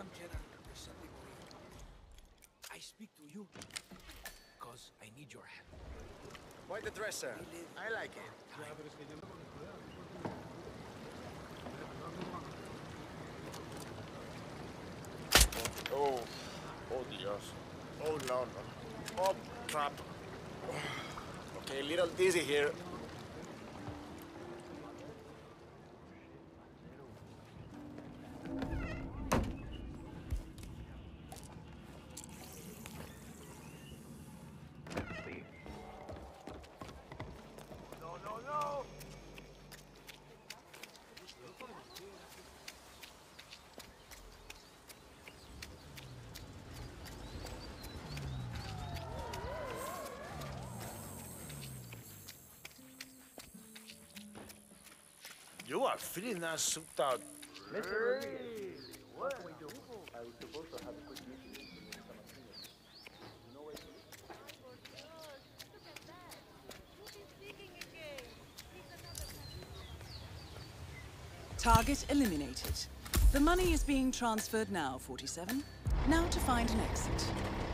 am General I speak to you because I need your help. Quite the dresser. I like it. Oh, oh Dios. Oh no, no. Oh crap. Okay, a little dizzy here. You are feeling that souped out. What can we do? I was supposed to have a quick meeting with some opinions. You know where to look? Target eliminated. The money is being transferred now, 47. Now to find an exit.